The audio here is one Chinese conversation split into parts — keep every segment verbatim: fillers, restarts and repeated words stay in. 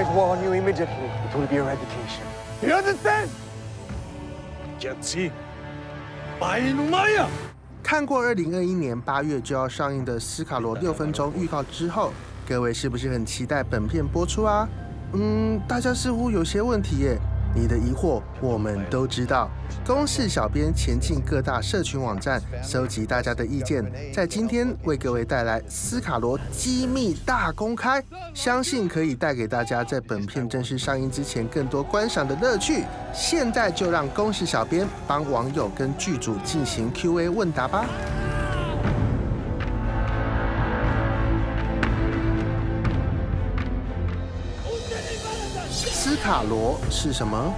Always warn you immediately. It will be your education. You understand? Get it? 白の前呀！ 看过二零二一年八月就要上映的《斯卡罗》六分钟预告之后，各位是不是很期待本片播出啊？嗯，大家似乎有些问题耶。你的疑惑我们都知道。公视小编前进各大社群网站，收集大家的意见，在今天为各位带来《斯卡罗》机密大公开，相信可以带给大家在本片正式上映之前更多观赏的乐趣。现在就让公视小编帮网友跟剧组进行 Q A 问答吧。斯卡罗是什么？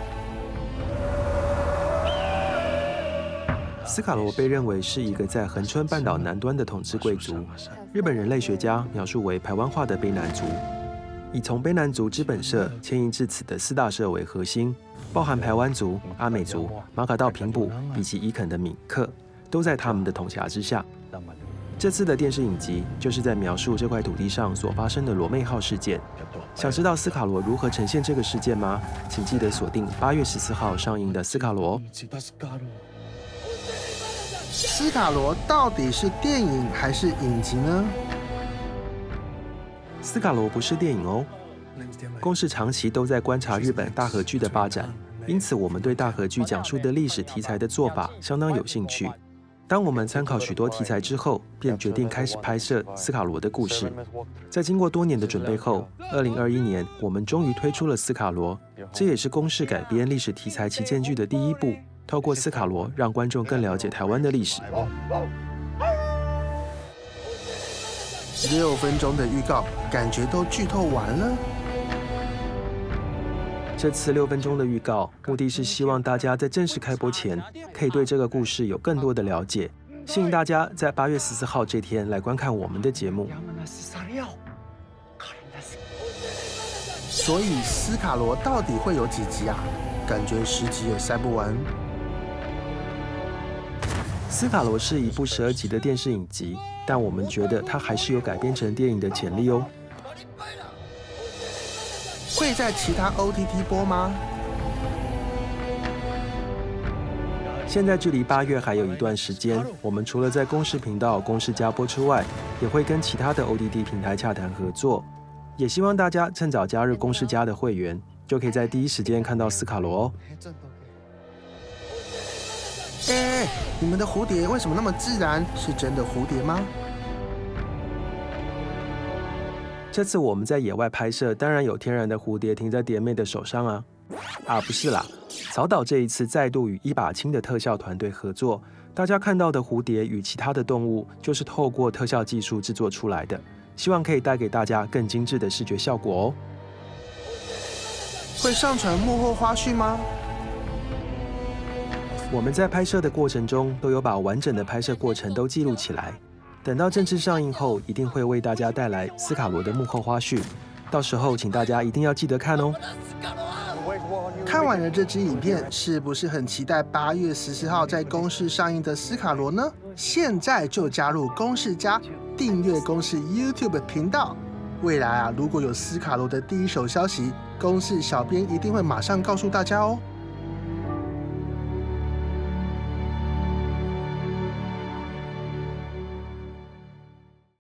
斯卡罗被认为是一个在恒春半岛南端的统治贵族，日本人类学家描述为排湾化的卑南族，以从卑南族知本社迁移至此的四大社为核心，包含排湾族、阿美族、马卡道平埔以及伊肯的闽客，都在他们的统辖之下。这次的电视影集就是在描述这块土地上所发生的罗妹号事件。想知道斯卡罗如何呈现这个事件吗？请记得锁定八月十四号上映的《斯卡罗》。 斯卡罗到底是电影还是影集呢？ 斯卡罗不是电影哦。公视长期都在观察日本大河剧的发展，因此我们对大河剧讲述的历史题材的做法相当有兴趣。当我们参考许多题材之后，便决定开始拍摄斯卡罗的故事。在经过多年的准备后，二零二一年我们终于推出了斯卡罗，这也是公视改编历史题材旗舰剧的第一部。透过斯卡罗，让观众更了解台湾的历史。 六分钟的预告，感觉都剧透完了。 这次六分钟的预告，目的是希望大家在正式开播前，可以对这个故事有更多的了解，吸引大家在八月十四号这天来观看我们的节目。 所以斯卡罗到底会有几集啊？感觉十集也塞不完。 斯卡罗是一部十二集的电视影集，但我们觉得它还是有改编成电影的潜力哦。 会在其他 O T T 播吗？ 现在距离八月还有一段时间，我们除了在公视频道、公视家播之外，也会跟其他的 O T T 平台洽谈合作。也希望大家趁早加入公视家的会员，就可以在第一时间看到斯卡罗哦。 哎，你们的蝴蝶为什么那么自然？是真的蝴蝶吗？ 这次我们在野外拍摄，当然有天然的蝴蝶停在蝶妹的手上啊。啊，不是啦，曹导这一次再度与一把青的特效团队合作，大家看到的蝴蝶与其他的动物，就是透过特效技术制作出来的，希望可以带给大家更精致的视觉效果哦。 会上传幕后花絮吗？ 我们在拍摄的过程中，都有把完整的拍摄过程都记录起来。等到正式上映后，一定会为大家带来斯卡罗的幕后花絮，到时候请大家一定要记得看哦。 看完了这支影片，是不是很期待八月十四号在公视上映的斯卡罗呢？现在就加入公视家，订阅公视 YouTube 频道。未来啊，如果有斯卡罗的第一手消息，公视小编一定会马上告诉大家哦。